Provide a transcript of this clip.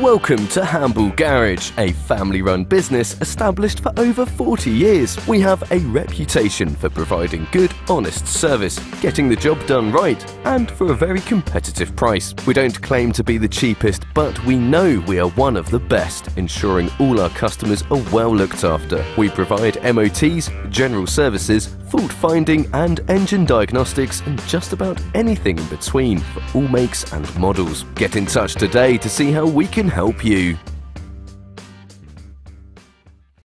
Welcome to Hamble Garage, a family-run business established for over 40 years. We have a reputation for providing good, honest service, getting the job done right, and for a very competitive price. We don't claim to be the cheapest, but we know we are one of the best, ensuring all our customers are well looked after. We provide MOTs, general services, fault finding and engine diagnostics, and just about anything in between for all makes and models. Get in touch today to see how we can help you.